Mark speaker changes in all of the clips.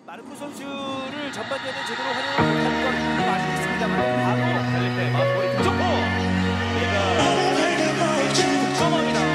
Speaker 1: 마르코 선수를 전반전에 제대로 활용을 못한 건 아쉽습니다만 바로 펠리페 마무리 점프! 얘가 득점합니다.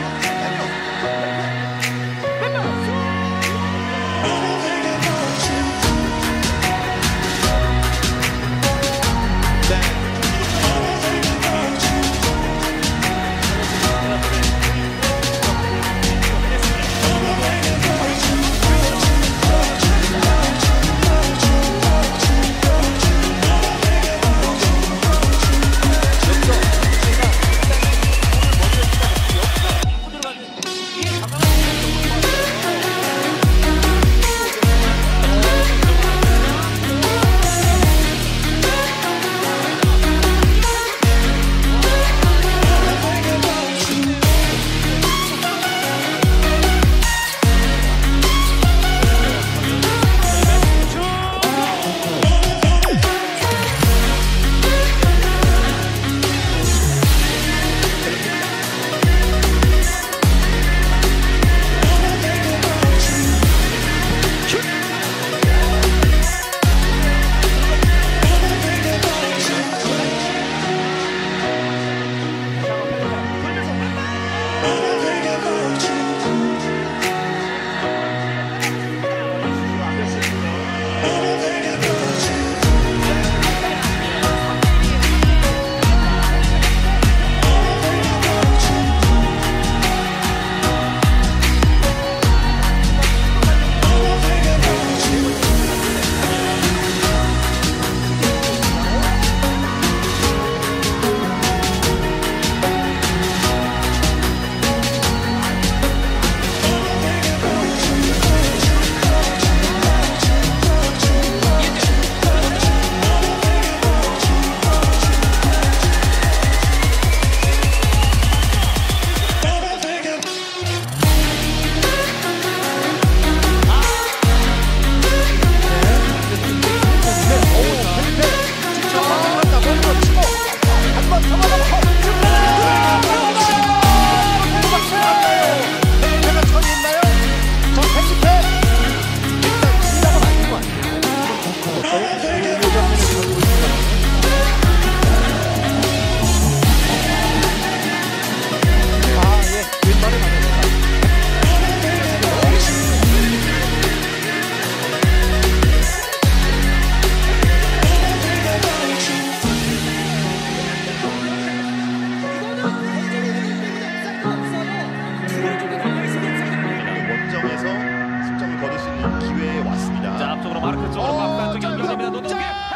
Speaker 1: 마르코 쪽으로 막단 쪽 연결됩니다. 노동규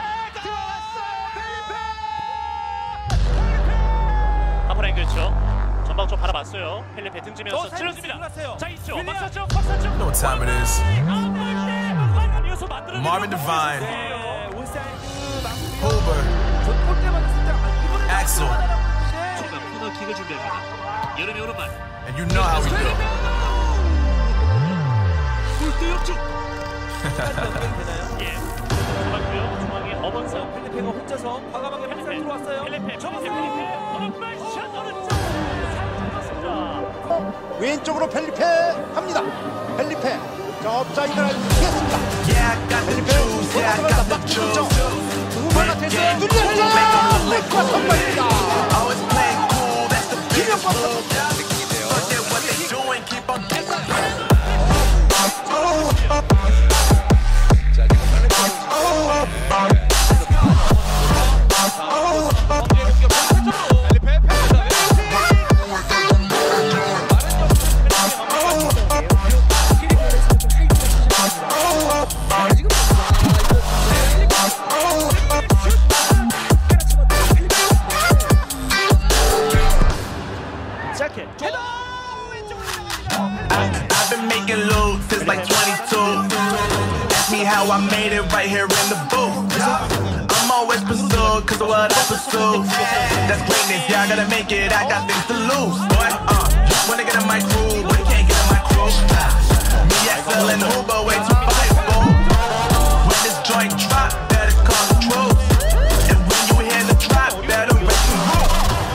Speaker 1: 한번 앵글죠. 전방 쪽 바라봤어요. 펠리페 등지면서 찔러줍니다. 자 있죠. 막사죠. 막사죠.
Speaker 2: You know what time it is. Marvin Devine, Hoover, Axel,
Speaker 1: 코너킥을 준비합니다. 여름의 오른발.
Speaker 2: and you know how we do.
Speaker 1: 골대 역중. 예. 중앙고요. 중앙에 어번선. 펠리페가 혼자서 과감하게 패스를 들어왔어요. 펠리페. 오른발 샷 오른쪽. 살짝
Speaker 3: 왼쪽으로 펠리페 합니다. 펠리페 자 업사이드를 피했습니다.
Speaker 2: Yeah, I got the juice. Yeah, I got the juice.
Speaker 3: 두번나 됐어요. 뚫렸어요. 렉과 선발입니다.
Speaker 2: Always playing cool. That's the biggest move. Forget what they doing. Keep on moving. I've been making loot since like 22. Ask me how I made it right here in the booth. I'm always pursued cause of what I pursue. That's greatness, yeah, I gotta make it, I got things to lose. Boy, wanna get in my crew, but you can't get in my crew. Me, Axel, and Uber, way too faithful. When this joint drop, better call the truth. And when you hear the drop, better wait to move.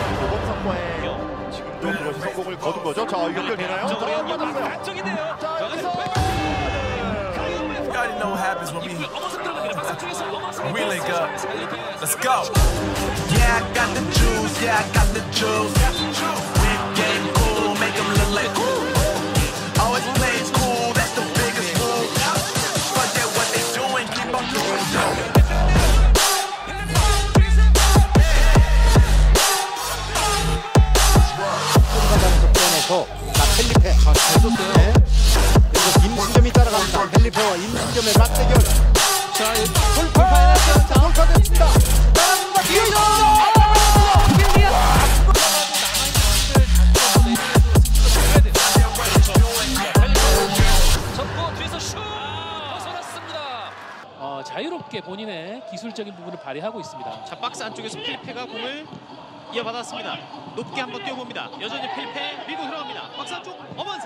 Speaker 3: 성공을 거둔 거죠. 자, 연결되나요?
Speaker 1: 안쪽인데요.
Speaker 3: 자, 여기서
Speaker 2: You already know what happens when we link up. Let's go. Yeah, I got the juice. Yeah, I got the juice. Big game cool, make them look like ooh. Always play it cool, that's the biggest rule. Forget what they doing, keep on doing so.
Speaker 3: 자, 펠리페. 네. 그리고 임신점이 따라갑니다. 펠리페와 임신점의 맞대결.
Speaker 1: 자,
Speaker 3: 돌파해냈어요. 자, 돌파됐습니다.
Speaker 1: 접고 뒤에서 슛 벗어났습니다.
Speaker 4: 자유롭게 본인의 기술적인 부분을 발휘하고 있습니다.
Speaker 1: 자, 박스 안쪽에서 필리페가 공을 이어받았습니다. 높게 한번 뛰어봅니다. 여전히 필리페 밀고 들어갑니다. 박스 안쪽 어먼